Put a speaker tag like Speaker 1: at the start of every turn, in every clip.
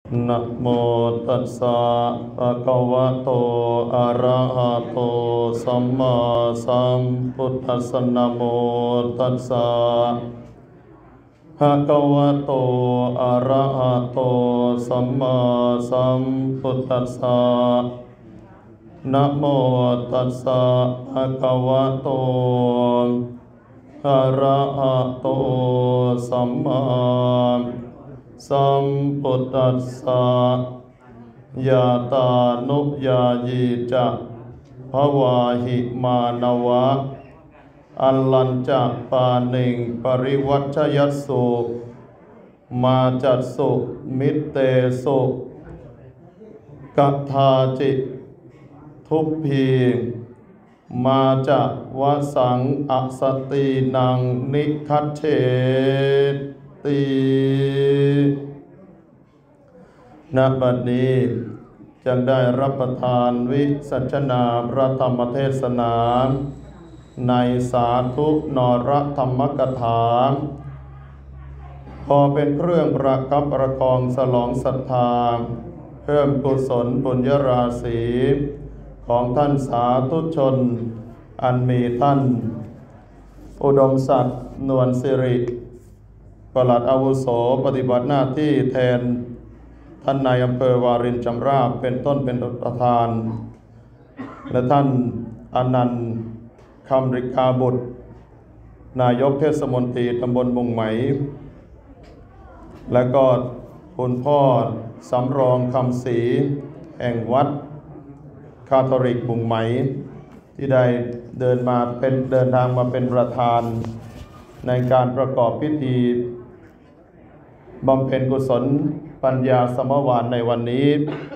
Speaker 1: นะโมตัสสะภะคะวะโตอะระหะโตสัมมาสัมพุทธัสสะนะโมตัสสะภะคะวะโตอะระหะโตสัมมาสัมพุทธัสสะนะโมตัสสะภะคะวะโตอะระหะโตสัมมาสัมพุทธัสสะยะตานุยายีจะภวาหิมานวะอัลลัญจะปานิงปริวัชชยัสสุมาจัสสุมิเตสุกัทธาจิทุพพีมาจะวสังอสตินังนิคัจเฉติณบัดนี้จึงได้รับประทานวิสัชนาพระธรรมเทศนาในสาธุนรธรรมกถาพอเป็นเครื่องประคับประคองสลองศรัทธาเพิ่มกุศลบุญญราศีของท่านสาธุชนอันมีท่านอุดมศักดิ์นวลสิริปลัดอาวุโสปฏิบัติหน้าที่แทนท่านนายอำเภอวารินชำราบเป็นต้นเป็นประธานและท่านอนันต์คำริกาบุตรนายกเทศมนตรีตำบลบุงไหมและก็คุณพ่อสำรองคำศรีแห่งวัดคาทอลิกบุงไหมที่ได้เดินทางมาเป็นประธานในการประกอบพิธีบำเพ็ญกุศลปัญญาสมวานในวันนี้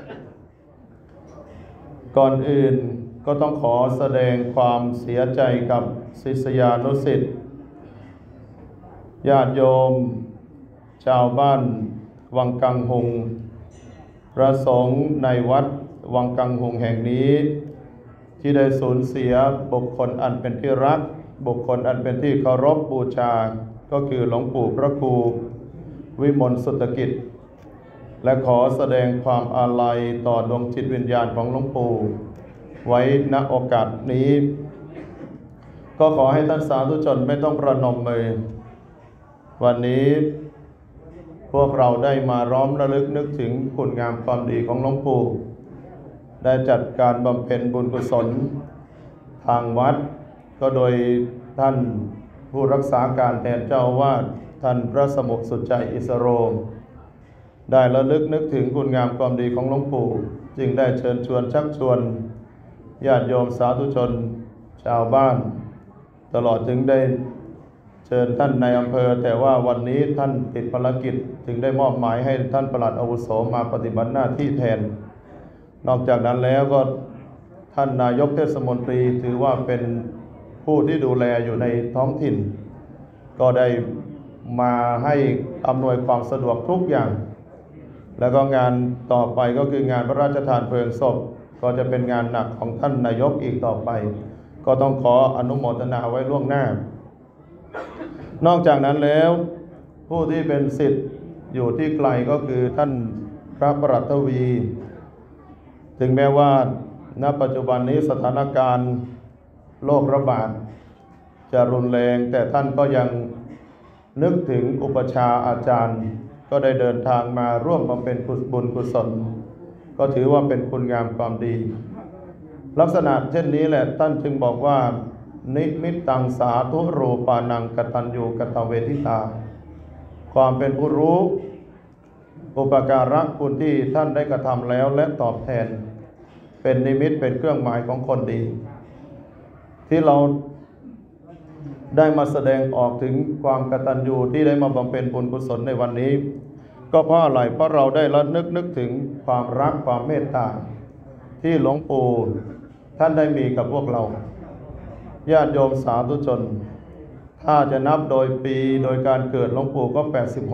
Speaker 1: ก่อนอื่นก็ต้องขอแสดงความเสียใจกับศิษยานุศิษย์ญาติโยมชาวบ้านวังกังหงพระสงฆ์ในวัดวังกังหงแห่งนี้ที่ได้สูญเสียบุคคลอันเป็นที่รักบุคคลอันเป็นที่เคารพบูชาก็คือหลวงปู่พระครูวิมลสุตกิจและขอแสดงความอาลัยต่อดวงจิตวิญญาณของหลวงปู่ไว้ณโอกาสนี้ก็ขอให้ท่านสาธุชนไม่ต้องประนมมือวันนี้พวกเราได้มาร้อมระลึกนึกถึงคุณงามความดีของหลวงปู่ได้จัดการบำเพ็ญบุญกุศลทางวัดก็โดยท่านผู้รักษาการแทนเจ้าอาวาสท่านพระสมุสุใจอิสโรได้ระลึกนึกถึงคุณงามความดีของหลวงปู่จึงได้เชิญชวนชักชวนญาติโยมสาธุชนชาวบ้านตลอดถึงได้เชิญท่านในอำเภอแต่ว่าวันนี้ท่านติดภารกิจจึงได้มอบหมายให้ท่านปลัดอาวุโสมาปฏิบัติหน้าที่แทนนอกจากนั้นแล้วก็ท่านนายกเทศมนตรีถือว่าเป็นผู้ที่ดูแลอยู่ในท้องถิ่นก็ได้มาให้อำนวยความสะดวกทุกอย่างแล้วก็งานต่อไปก็คืองานพระราชทานเพลิงศพก็จะเป็นงานหนักของท่านนายกอีกต่อไปก็ต้องขออนุโมทนาไว้ล่วงหน้านอกจากนั้นแล้วผู้ที่เป็นศิษย์อยู่ที่ไกลก็คือท่านพระประหลัดทวีถึงแม้ว่าณปัจจุบันนี้สถานการณ์โรคระบาดจะรุนแรงแต่ท่านก็ยังนึกถึงอุปชาอาจารย์ก็ได้เดินทางมาร่วมบำเพ็ญบุญกุศลก็ถือว่าเป็นคุณงามความดีลักษณะเช่นนี้แหละท่านจึงบอกว่านิมิตตังสาธุโรปานังกตัญญูกตเวทิตาความเป็นผู้รู้อุปการะคุณที่ท่านได้กระทำแล้วและตอบแทนเป็นนิมิตเป็นเครื่องหมายของคนดีที่เราได้มาแสดงออกถึงความกตัญญูที่ได้มาบำเพ็ญบุญกุศลในวันนี้ก็เพราะอะไรเพราะเราได้ระลึกนึกถึงความรักความเมตตาที่หลวงปู่ท่านได้มีกับพวกเราญาติโยมสาธุชนถ้าจะนับโดยปีโดยการเกิดหลวงปู่ก็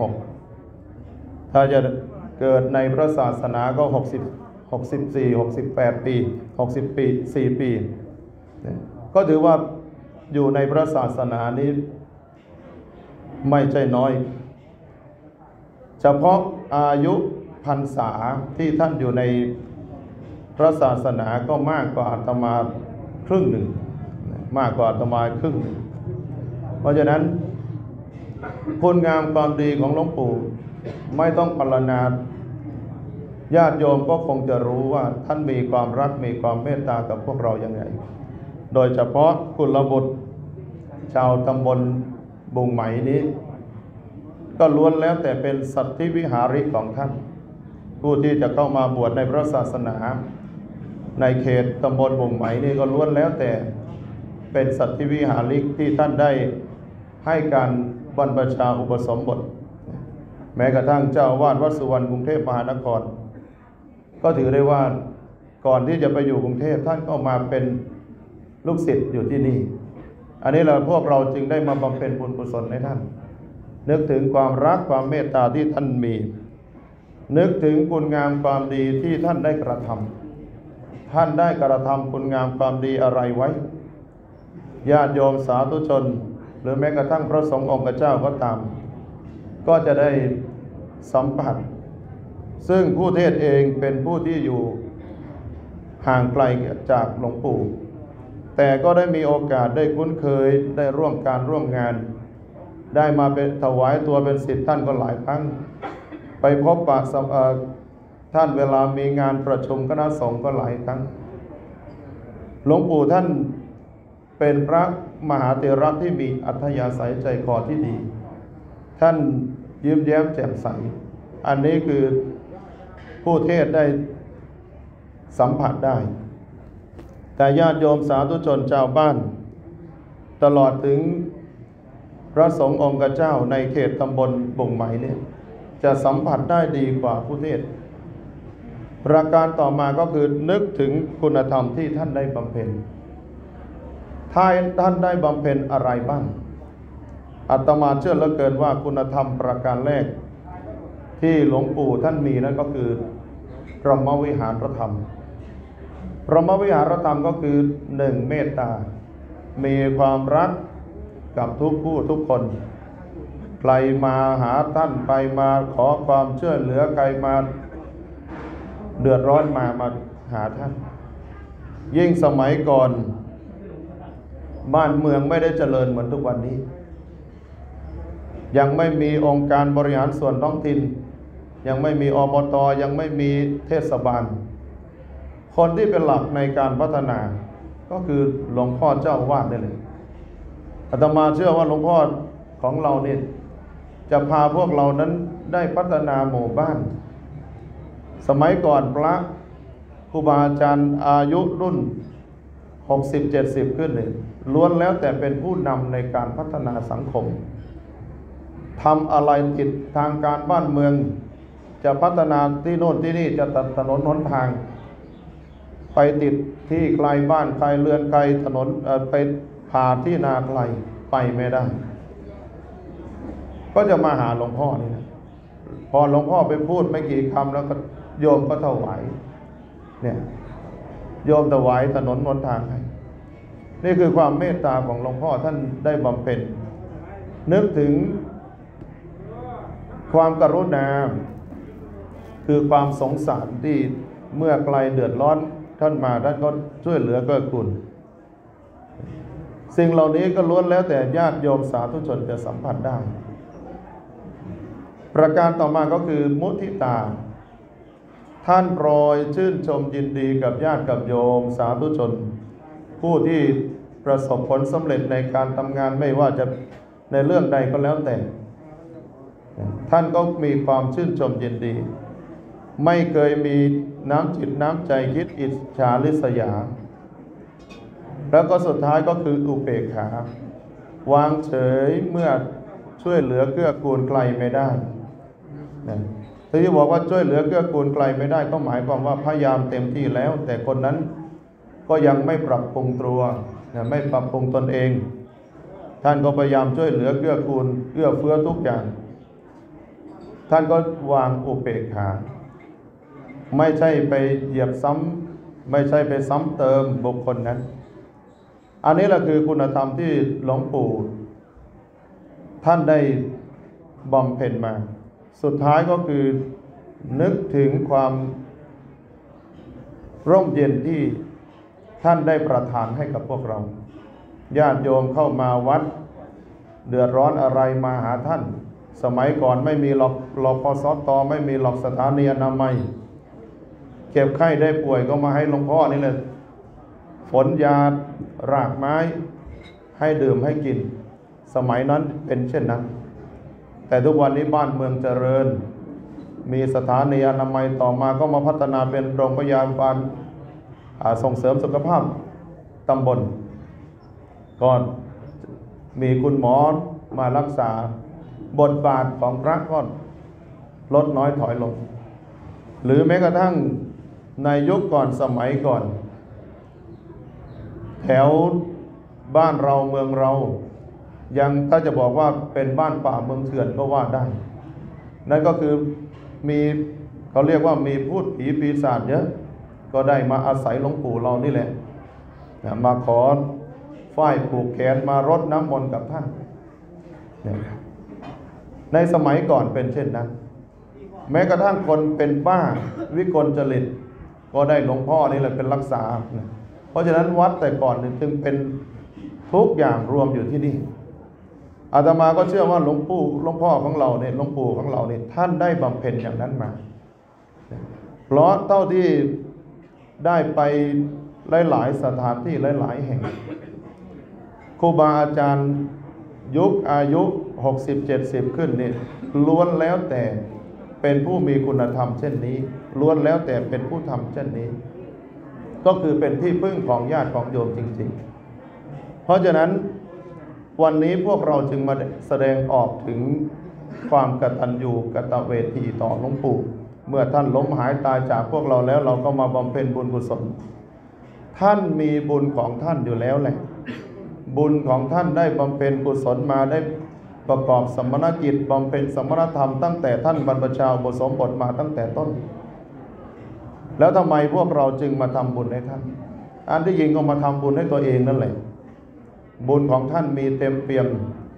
Speaker 1: 86ถ้าจะเกิดในพระศาสนาก็64 68 ปี60 ปี4 ปีก็ถือว่าอยู่ในพระศาสนานี้ไม่ใช่น้อยเฉพาะอายุพรรษาที่ท่านอยู่ในพระศาสนาก็มากกว่าอาตมาครึ่งหนึ่งมากกว่าอาตมาครึ่งหนึ่งเพราะฉะนั้นคุณงามความดีของหลวงปู่ไม่ต้องปรารณาญาติโยมก็คงจะรู้ว่าท่านมีความรักมีความเมตตากับพวกเราอย่างไรโดยเฉพาะกุลบุตรชาวตำบลบุงไหมนี้ก็ล้วนแล้วแต่เป็นสัตธิวิหาริกของท่านผู้ที่จะเข้ามาบวชในพระศาสนาในเขตตำบลบุงไหมนี่ก็ล้วนแล้วแต่เป็นสัตธิวิหาริกที่ท่านได้ให้การบรรพชาอุปสมบทแม้กระทั่งเจ้าอาวาสวัดสุวรรณกรุงเทพมหานครก็ถือได้ว่าก่อนที่จะไปอยู่กรุงเทพท่านก็มาเป็นลูกศิษย์อยู่ที่นี่อันนี้เราพวกเราจึงได้มาบำเพ็ญบุญกุศลให้ท่านนึกถึงความรักความเมตตาที่ท่านมีนึกถึงคุณงามความดีที่ท่านได้กระทำท่านได้กระทำคุณงามความดีอะไรไว้ญาติโยมสาธุชนหรือแม้กระทั่งพระสงฆ์องค์เจ้าก็ตามก็จะได้สัมผัสซึ่งผู้เทศเองเป็นผู้ที่อยู่ห่างไกลจากหลวงปู่แต่ก็ได้มีโอกาสได้คุ้นเคยได้ร่วมการร่วมงานได้มาเป็นถวายตัวเป็นศิษย์ท่านก็หลายครั้งไปพบปะท่านเวลามีงานประชุมคณะสงฆ์ก็หลายครั้งหลวงปู่ท่านเป็นพระมหาเถระที่มีอัธยาศัยใจคอที่ดีท่านยิ้มแย้มแจ่มใสอันนี้คือผู้เทศได้สัมผัสได้แต่ญาติโยมสาธุชนชาวบ้านตลอดถึงพระสงฆ์องค์เจ้าในเขตตำบลบุงไหมเนี่ยจะสัมผัสได้ดีกว่าผู้เทศประการต่อมาก็คือนึกถึงคุณธรรมที่ท่านได้บำเพ็ญท่านได้บำเพ็ญอะไรบ้างอาตมาเชื่อเหลือเกินว่าคุณธรรมประการแรกที่หลวงปู่ท่านมีนั่นก็คือพรหมวิหารธรรมพรหมวิหารธรรมก็คือหนึ่งเมตตามีความรักกับทุกผู้ทุกคนใครมาหาท่านไปมาขอความช่วยเหลือใครมาเดือดร้อนมาหาท่านยิ่งสมัยก่อนบ้านเมืองไม่ได้เจริญเหมือนทุกวันนี้ยังไม่มีองค์การบริหารส่วนท้องถิ่นยังไม่มีอบต.ยังไม่มีเทศบาลคนที่เป็นหลักในการพัฒนาก็คือหลวงพ่อเจ้าอาวาสนี่เลยอาตมาเชื่อว่าหลวงพ่อของเราเนี่ยจะพาพวกเรานั้นได้พัฒนาหมู่บ้านสมัยก่อนพระครูบาอาจารย์อายุรุ่น60-70ขึ้นเนี่ยล้วนแล้วแต่เป็นผู้นำในการพัฒนาสังคมทำอะไรติดทางการบ้านเมืองจะพัฒนาที่โน่นที่นี่จะตัดถนนหนทางไปติดที่ไกลบ้านไกลเรือนไกลถนนไปผ่าที่นาไกลไปไม่ได้ก็จะมาหาหลวงพ่อนี่นะพอหลวงพ่อไปพูดไม่กี่คำแล้วก็โยมก็ถวายเนี่ยโยมถวายถนนหนทางให้นี่คือความเมตตาของหลวงพ่อท่านได้บำเพ็ญนึกถึงความกรุณาคือความสงสารที่เมื่อไกลเดือดร้อนท่านมาท่านก็ช่วยเหลือเกื้อกูลสิ่งเหล่านี้ก็ล้วนแล้วแต่ญาติโยมสาธุชนจะสัมผัสได้ประการต่อมาก็คือมุทิตาท่านโปรยชื่นชมยินดีกับญาติกับโยมสาธุชนผู้ที่ประสบผลสำเร็จในการทำงานไม่ว่าจะในเรื่องใดก็แล้วแต่ท่านก็มีความชื่นชมยินดีไม่เคยมีน้ำจิตน้ำใจคิดอิจฉาริษยาแล้วก็สุดท้ายก็คืออุเบกขาวางเฉยเมื่อช่วยเหลือเกื้อกูลใครไม่ได้ที่บอกว่าช่วยเหลือเกื้อกูลใครไม่ได้ก็หมายความว่าพยายามเต็มที่แล้วแต่คนนั้นก็ยังไม่ปรับปรุงตัวไม่ปรับปรุงตนเองท่านก็พยายามช่วยเหลือเกื้อกูลเอื้อเฟื้อทุกอย่างท่านก็วางอุเบกขาไม่ใช่ไปเหยียบซ้ำไม่ใช่ไปซ้ำเติมบุคคลนั้นอันนี้แหละคือคุณธรรมที่หลวงปู่ท่านได้บำเพ็ญมาสุดท้ายก็คือนึกถึงความร่มเย็นที่ท่านได้ประทานให้กับพวกเราญาติโยมเข้ามาวัดเดือดร้อนอะไรมาหาท่านสมัยก่อนไม่มีหรอกรพสต.ไม่มีหรอกสถานีอนามัยเก็บไข้ได้ป่วยก็มาให้หลวงพ่อนี่เลยฝนยารากไม้ให้ดื่มให้กินสมัยนั้นเป็นเช่นนั้นแต่ทุกวันนี้บ้านเมืองเจริญมีสถานีอนามัยต่อมาก็มาพัฒนาเป็นโรงพยาบาลส่งเสริมสุขภาพตำบลก่อนมีคุณหมอมารักษาบทบาทของพระก็ลดน้อยถอยลงหรือแม้กระทั่งในยุคก่อนสมัยก่อนแถวบ้านเราเมืองเรายังถ้าจะบอกว่าเป็นบ้านป่าเมืองเถื่อนก็ว่าได้นั่นก็คือมีเขาเรียกว่ามีพูดผีปีศาจเยอะก็ได้มาอาศัยหลวงปู่เรานี่แหละมาขอฝ้ายผูกแขนมารดน้ำมนต์กับท่านในสมัยก่อนเป็นเช่นนั้นแม้กระทั่งคนเป็นบ้าวิกลจริตก็ได้หลวงพ่อนี่แหละเป็นรักษาเพราะฉะนั้นวัดแต่ก่อนจึงเป็นทุกอย่างรวมอยู่ที่นี่อาตมาก็เชื่อว่าหลวงพ่อของเราเนี่ยหลวงปู่ของเราเนี่ยท่านได้บำเพ็ญอย่างนั้นมาเพราะเท่าที่ได้ไปหลายๆสถานที่หลายๆแห่งครูบาอาจารย์ยุคอายุ60-70ขึ้นเนี่ยล้วนแล้วแต่เป็นผู้มีคุณธรรมเช่นนี้ล้วนแล้วแต่เป็นผู้ทำเช่นนี้ก็คือเป็นที่พึ่งของญาติของโยมจริงๆเพราะฉะนั้นวันนี้พวกเราจึงมาแสดงออกถึงความกตัญญูกตเวทีต่อหลวงปู่เมื่อท่านล้มหายตายจากพวกเราแล้วเราก็มาบำเพ็ญบุญกุศลท่านมีบุญของท่านอยู่แล้วแหละบุญของท่านได้บำเพ็ญกุศลมาได้ประกอบสมณกิจบำเพ็ญสมณธรรมตั้งแต่ท่านบรรพชาอุปสมบทมาตั้งแต่ต้นแล้วทำไมพวกเราจึงมาทำบุญให้ท่านอันที่จริงก็มาทำบุญให้ตัวเองนั่นแหละบุญของท่านมีเต็มเปี่ยม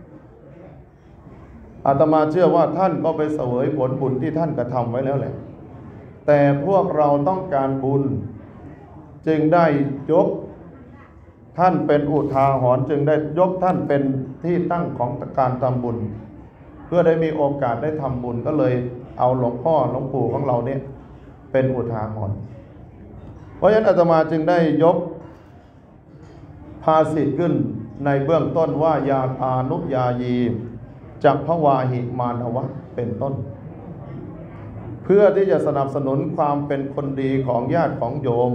Speaker 1: อาตมาเชื่อว่าท่านก็ไปเสวยผลบุญที่ท่านกระทำไว้แล้วแหละแต่พวกเราต้องการบุญจึงได้ยกท่านเป็นอุทาหรณ์จึงได้ยกท่านเป็นที่ตั้งของการทำบุญเพื่อได้มีโอกาสได้ทำบุญก็เลยเอาหลวงพ่อหลวงปู่ของเราเนี่ยเป็นอุทาหรณ์เพราะฉะนั้นอาตมาจึงได้ยกภาษิตขึ้นในเบื้องต้นว่ายาทานุยายีจักภวาหิมานวะเป็นต้นเพื่อที่จะสนับสนุนความเป็นคนดีของญาติของโยม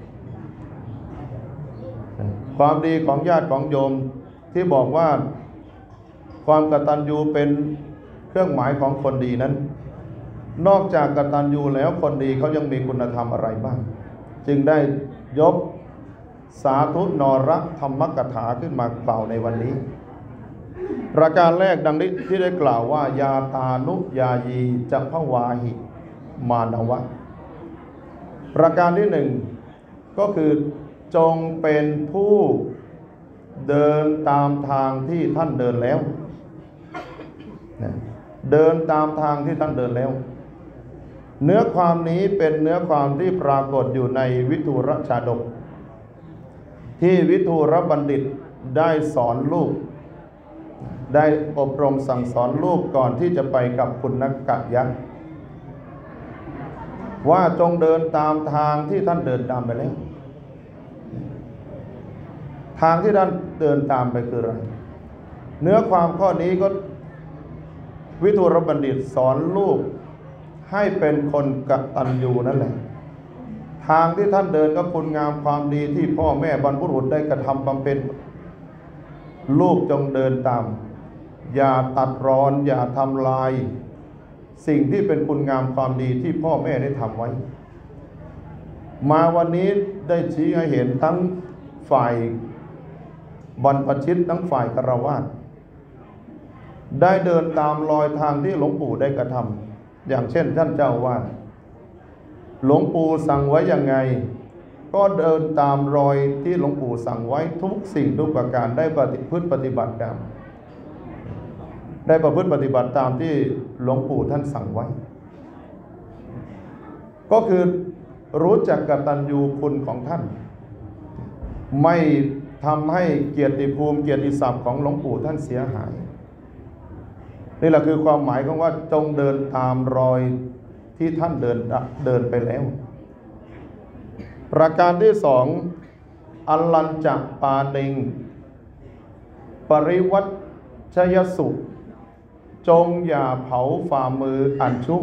Speaker 1: ความดีของญาติของโยมที่บอกว่าความกตัญญูเป็นเครื่องหมายของคนดีนั้นนอกจากกตัญญูแล้วคนดีเขายังมีคุณธรรมอะไรบ้างจึงได้ยกสาธุนรธรรมกถาขึ้นมากล่าวในวันนี้ประการแรกดังที่ได้กล่าวว่ายาตานุยายีจักภวาหิมานวะประการที่หนึ่งก็คือจงเป็นผู้เดินตามทางที่ท่านเดินแล้วเดินตามทางที่ท่านเดินแล้วเนื้อความนี้เป็นเนื้อความที่ปรากฏอยู่ในวิทูรชาดกที่วิทูรบัณฑิตได้สอนลูกได้อบรมสั่งสอนลูกก่อนที่จะไปกับปุณณกยักษ์ว่าจงเดินตามทางที่ท่านเดินตามไปแล้วทางที่ท่านเดินตามไปคืออะไรเนื้อความข้อนี้ก็วิทูรบัณฑิตสอนลูกให้เป็นคนกตัญญูนั่นแหละทางที่ท่านเดินก็คุณงามความดีที่พ่อแม่บรรพบุรุษได้กระทำบำเพ็ญลูกจงเดินตามอย่าตัดรอนอย่าทำลายสิ่งที่เป็นคุณงามความดีที่พ่อแม่ได้ทำไว้มาวันนี้ได้ชี้ให้เห็นทั้งฝ่ายบรรพชิตทั้งฝ่ายฆราวาสได้เดินตามรอยทางที่หลวงปู่ได้กระทำอย่างเช่นท่านเจ้าวาดหลวงปู่สั่งไว้ยังไงก็เดินตามรอยที่หลวงปู่สั่งไว้ทุกสิ่งทุกประการได้ประพฤติปฏิบัติตามได้ประพฤติปฏิบัติตามที่หลวงปู่ท่านสั่งไว้ก็คือรู้จักกตัญญูคุณของท่านไม่ทำให้เกียรติภูมิเกียรติศัพท์ของหลวงปู่ท่านเสียหายนี่แหละคือความหมายของว่าจงเดินตามรอยที่ท่านเดินไปแล้วประการที่สองอลัญจปาติงปริวัชยสุจงอย่าเผาฝ่ามืออันชุ่ม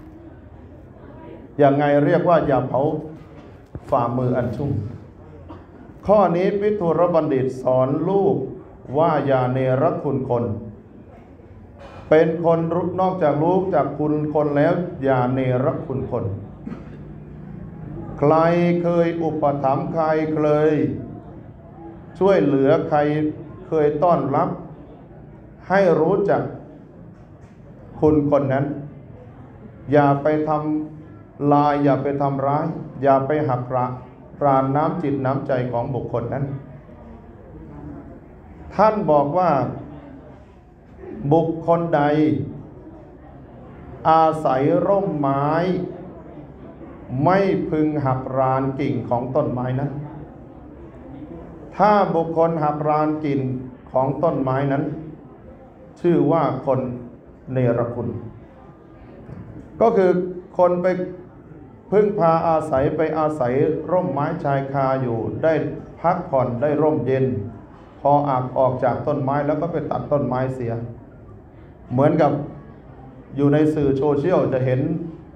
Speaker 1: อย่างไงเรียกว่าอย่าเผาฝ่ามืออันชุ่มข้อนี้วิทุรบัณฑิตสอนลูกว่าอย่าเนรคุณคนเป็นคนนอกจากรู้จากคุณคนแล้วอย่าเนรคุณคนใครเคยอุปถัมภ์ใครเคยช่วยเหลือใครเคยต้อนรับให้รู้จักคุณคนนั้นอย่าไปทำลายอย่าไปทำร้ายอย่าไปหักรานน้ำจิตน้ำใจของบุคคลนั้นท่านบอกว่าบุคคลใดอาศัยร่มไม้ไม่พึงหักรานกิ่งของต้นไม้นั้นถ้าบุคคลหักรานกิ่งของต้นไม้นั้นชื่อว่าคนเนรคุณก็คือคนไปพึ่งพาอาศัยไปอาศัยร่มไม้ชายคาอยู่ได้พักผ่อนได้ร่มเย็นพอออกจากต้นไม้แล้วก็ไปตัดต้นไม้เสียเหมือนกับอยู่ในสื่อโซเชียลจะเห็น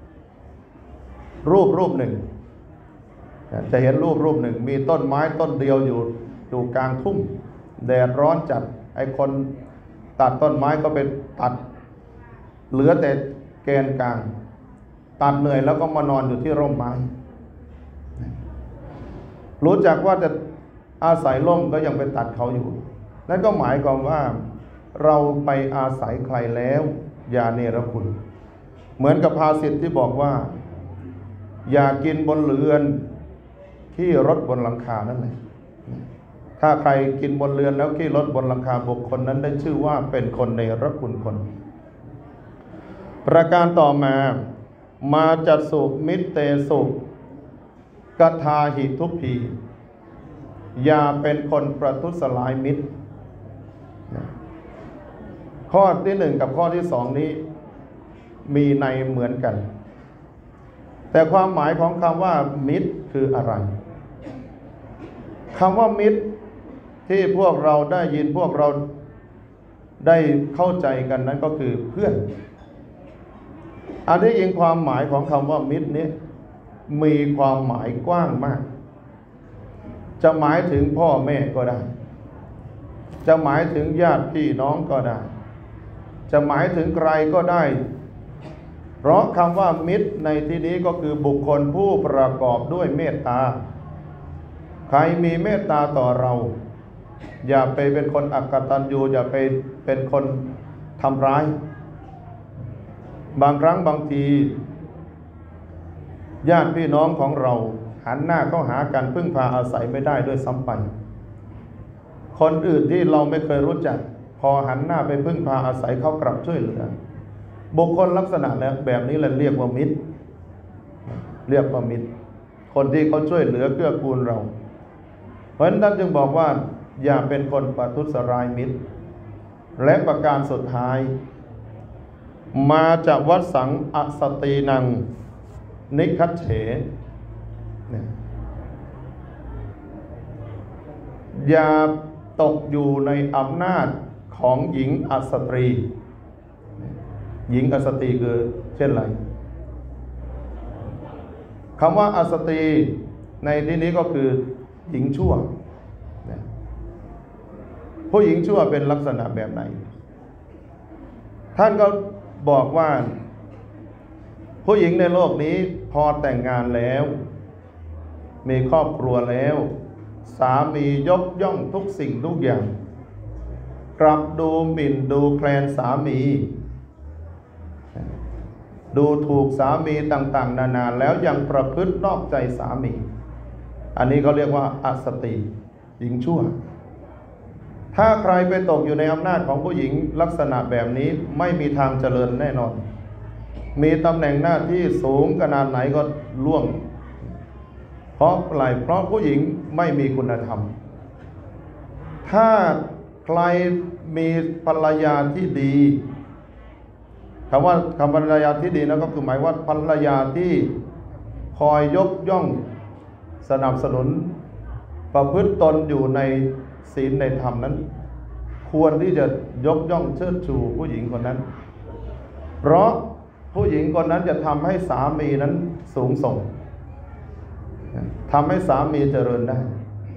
Speaker 1: รูปหนึ่งจะเห็นรูปหนึ่งมีต้นไม้ต้นเดียวอยู่กลางทุ่งแดดร้อนจัดไอ้คนตัดต้นไม้ก็ไปตัดเหลือแต่แกนกลางตัดเหนื่อยแล้วก็มานอนอยู่ที่ร่มไม้รู้จักว่าจะอาศัยร่มก็ยังไปตัดเขาอยู่นั่นก็หมายความว่าเราไปอาศัยใครแล้วอย่าเนรคุณเหมือนกับภาษิตที่บอกว่าอย่ากินบนเรือนขี้รถบนหลังคานั่นแหละถ้าใครกินบนเรือนแล้วขี้รถบนหลังคาบุคคลนั้นได้ชื่อว่าเป็นคนเนรคุณคนประการต่อมาจัดสุมิตเตสุกทาหิทุพพีอย่าเป็นคนประทุษร้ายมิตรข้อที่หนึ่งกับข้อที่สองนี้มีในเหมือนกันแต่ความหมายของคำว่ามิตรคืออะไรคำว่ามิตรที่พวกเราได้ยินพวกเราได้เข้าใจกันนั้นก็คือเพื่อนอันที่จริงความหมายของคำว่ามิตรนี้มีความหมายกว้างมากจะหมายถึงพ่อแม่ก็ได้จะหมายถึงญาติพี่น้องก็ได้จะหมายถึงใครก็ได้เพราะคำว่ามิตรในที่นี้ก็คือบุคคลผู้ประกอบด้วยเมตตาใครมีเมตตาต่อเราอย่าไปเป็นคนอกตัญญูอย่าไปเป็นคนทำร้ายบางครั้งบางทีญาติพี่น้องของเราหันหน้าเข้าหากันพึ่งพาอาศัยไม่ได้ด้วยซ้ำไปคนอื่นที่เราไม่เคยรู้จักพอหันหน้าไปพึ่งพาอาศัยเขากลับช่วยเหลือบุคคลลักษณะแบบนี้แหละเรียกว่ามิตรเรียกว่ามิตรคนที่เขาช่วยเหลือเกื้อกูลเราเพราะฉะนั้นท่านจึงบอกว่าอย่าเป็นคนประทุษร้ายมิตรและประการสุดท้ายมาจากวัดสังอสตีนังนิคัจเฉอย่าตกอยู่ในอำนาจของหญิงอสตรีหญิงอสตรีคือเช่นไรคำว่าอสตรีในที่นี้ก็คือหญิงชั่วผู้หญิงชั่วเป็นลักษณะแบบไหนท่านก็บอกว่าผู้หญิงในโลกนี้พอแต่งงานแล้วมีครอบครัวแล้วสามียกย่องทุกสิ่งทุกอย่างกลับดูหมิ่นดูแคลนสามีดูถูกสามีต่างๆนานาแล้วยังประพฤตินอกใจสามีอันนี้เขาเรียกว่าอสตรีหญิงชั่วถ้าใครไปตกอยู่ในอำนาจของผู้หญิงลักษณะแบบนี้ไม่มีทางเจริญแน่นอนมีตำแหน่งหน้าที่สูงขนาดไหนก็ล่วงเพราะอะไรเพราะผู้หญิงไม่มีคุณธรรมถ้าใครมีภรรยาที่ดีคำว่าภรรยาที่ดีนะก็คือหมายว่าภรรยาที่คอยยกย่องสนับสนุนประพฤติตนอยู่ในศีลในธรรมนั้นควรที่จะยกย่องเชิดชูผู้หญิงคนนั้นเพราะผู้หญิงคนนั้นจะทำให้สามีนั้นสูงส่งทำให้สามีเจริญได้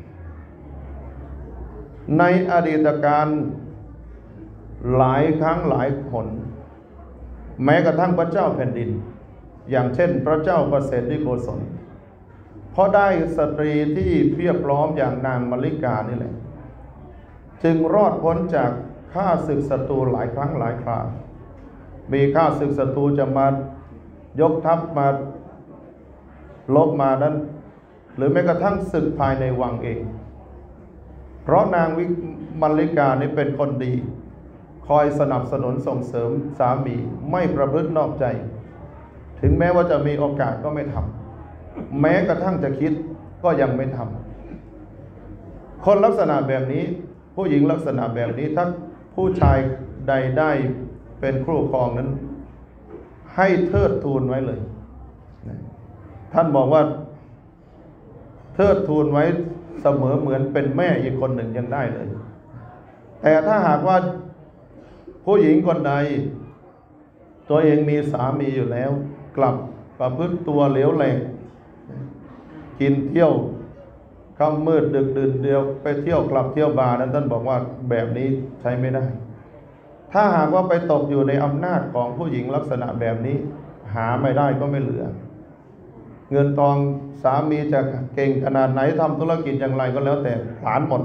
Speaker 1: ในอดีตการหลายครั้งหลายหนแม้กระทั่งพระเจ้าแผ่นดินอย่างเช่นพระเจ้าประเสริฐโกศลเพราะได้สตรีที่เพียบพร้อมอย่างนางมลิกานี่แหละจึงรอดพ้นจากข้าศึกศัตรูหลายครั้งหลายครามีข้าศึกศัตรูจะมายกทัพมาลบมานั้นหรือแม้กระทั่งศึกภายในวังเองเพราะนางมลิกานี่เป็นคนดีคอยสนับสนุนส่งเสริมสามีไม่ประพฤตินอกใจถึงแม้ว่าจะมีโอกาสก็ไม่ทำแม้กระทั่งจะคิดก็ยังไม่ทำคนลักษณะแบบนี้ผู้หญิงลักษณะแบบนี้ถ้าผู้ชายใดได้เป็นคู่ครองนั้นให้เทิดทูนไว้เลยท่านบอกว่าเทิดทูนไว้เสมอเหมือนเป็นแม่อีกคนหนึ่งยังได้เลยแต่ถ้าหากว่าผู้หญิงคนใดตัวเองมีสามีอยู่แล้วกลับประพฤติตัวเหลวแหลกกินเที่ยวค่ำมืดดึกดื่นเดียวไปเที่ยวกลับเที่ยวบาร์นั้นท่านบอกว่าแบบนี้ใช้ไม่ได้ถ้าหากว่าไปตกอยู่ในอำนาจของผู้หญิงลักษณะแบบนี้หาไม่ได้ก็ไม่เหลือเงินทองสามีจะเก่งขนาดไหนทำธุรกิจอย่างไรก็แล้วแต่ผลาญหมด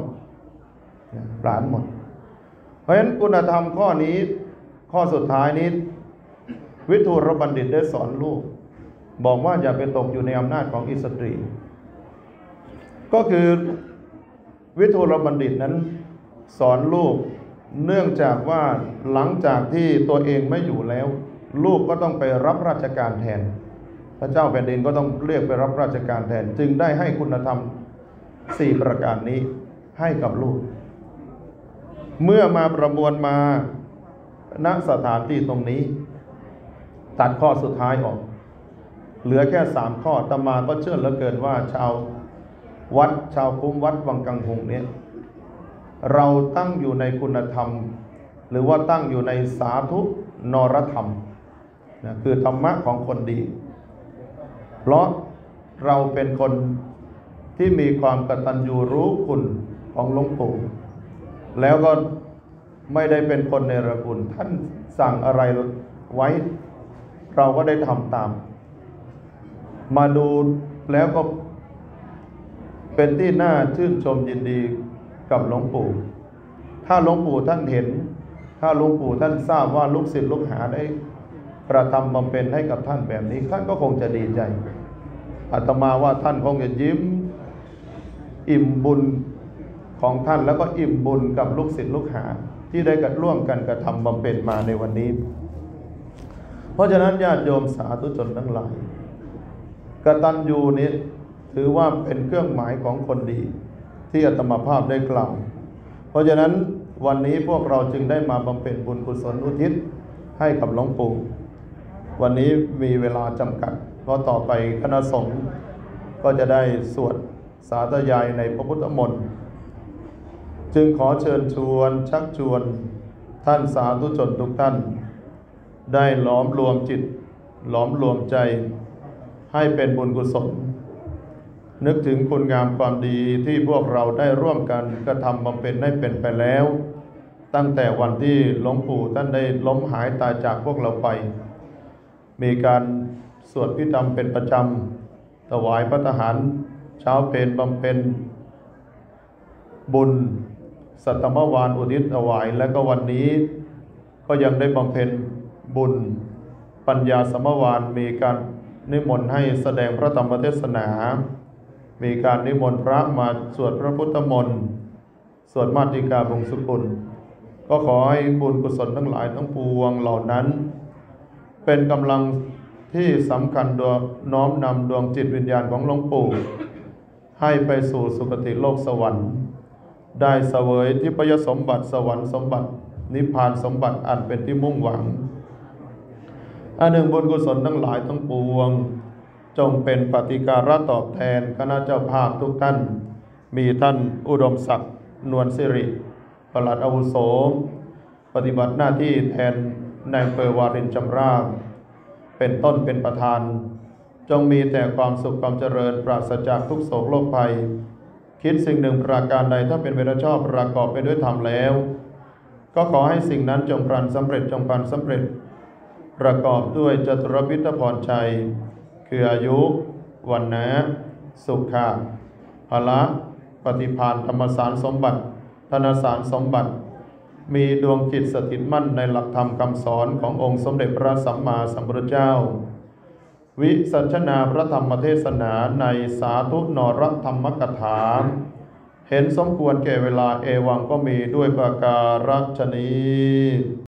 Speaker 1: เพราะฉะนั้นคุณธรรมข้อนี้ข้อสุดท้ายนี้วิทูรบัณฑิตได้สอนลูกบอกว่าอย่าไปตกอยู่ในอำนาจของอิสตรีก็คือวิทูรบัณฑิตนั้นสอนลูกเนื่องจากว่าหลังจากที่ตัวเองไม่อยู่แล้วลูกก็ต้องไปรับราชการแทนพระเจ้าแผ่นดินก็ต้องเรียกไปรับราชการแทนจึงได้ให้คุณธรรม4ประการนี้ให้กับลูกเมื่อมาประมวลมาณสถานที่ตรงนี้ตัดข้อสุดท้ายออกเหลือแค่3ข้ออาตมาก็เชื่อเหลือเกินว่าชาววัดชาวคุ้มวัดวังกังหงเนี่ยเราตั้งอยู่ในคุณธรรมหรือว่าตั้งอยู่ในสาธุนรธรรมนะคือธรรมะของคนดีเพราะเราเป็นคนที่มีความกตัญญูรู้คุณของหลวงปู่แล้วก็ไม่ได้เป็นคนเนรคุณท่านสั่งอะไรไว้เราก็ได้ทำตามมาดูแล้วก็เป็นที่น่าชื่นชมยินดีกับหลวงปู่ถ้าหลวงปู่ท่านเห็นถ้าหลวงปู่ท่านทราบว่าลูกศิษย์ลูกหาได้กระทำบำเพ็ญให้กับท่านแบบนี้ท่านก็คงจะดีใจอาตมาว่าท่านคงจะยิ้มอิ่มบุญของท่านแล้วก็อิ่มบุญกับลูกศิษย์ลูกหาที่ได้กันร่วมกันกระทำบำเพ็ญมาในวันนี้เพราะฉะนั้นญาติโยมสาธุชนทั้งหลายกตัญญูนี้ถือว่าเป็นเครื่องหมายของคนดีที่อาตมาภาพได้กล่าวเพราะฉะนั้นวันนี้พวกเราจึงได้มาบำเพ็ญบุญกุศลอุทิศให้กับหลวงปู่วันนี้มีเวลาจำกัดเพราะต่อไปคณะสงฆ์ก็จะได้สวดสาธยายในพระพุทธมนต์จึงขอเชิญชวนชักชวนท่านสาธุชนทุกท่านได้หลอมรวมจิตหลอมรวมใจให้เป็นบุญกุศลนึกถึงคุณงามความดีที่พวกเราได้ร่วมกันกระทำบำเพ็ญให้เป็นไปแล้วตั้งแต่วันที่หลวงปู่ท่านได้ล้มหายตายจากพวกเราไปมีการสวดพิธรรมเป็นประจำถวายพระทหารเช้าเพลบำเพ็ญบุญสัตตมวานอุทิศถวายและก็วันนี้ก็ยังได้บำเพ็ญบุญปัญญาสมวานมีการนิมนต์ให้แสดงพระธรรมเทศนามีการนิมนต์พระมาสวดพระพุทธมนต์สวดมาติกาบงสุกุลก็ขอให้บุญกุศลทั้งหลายทั้งปวงเหล่านั้นเป็นกำลังที่สำคัญดวงน้อมนำดวงจิตวิญญาณของหลวงปู่ให้ไปสู่สุคติโลกสวรรค์ได้เสวยทิพยสมบัติสวรรค์สมบัตินิพพานสมบัติอันเป็นที่มุ่งหวังอันหนึ่งบุญกุศลทั้งหลายทั้งปวงจงเป็นปฏิการะตอบแทนคณะเจ้าภาพทุกท่านมีท่านอุดมศักดิ์นวลสิริปลัดอาวุโสปฏิบัติหน้าที่แทนนายอำเภอวารินชำราบเป็นต้นเป็นประธานจงมีแต่ความสุขความเจริญปราศจากทุกโศกโรคภัยคิดสิ่งหนึ่งประการใดถ้าเป็นเวลาชอบประกอบไปด้วยธรรมแล้วก็ขอให้สิ่งนั้นจงพลันสำเร็จจงพลันสำเร็จประกอบด้วยจตุรพิธพรชัยคืออายุวันนะสุขะพละปฏิภาณธรรมสารสมบัติธนสารสมบัติมีดวงจิตสถิตมั่นในหลักธรรมคำสอนขององค์สมเด็จพระสัมมาสัมพุทธเจ้าวิสัชนาพระธรรมเทศนาในสาธุนรธรรมกถาเห็นสมควรแก่เวลาเอวังก็มีด้วยประการฉะนี้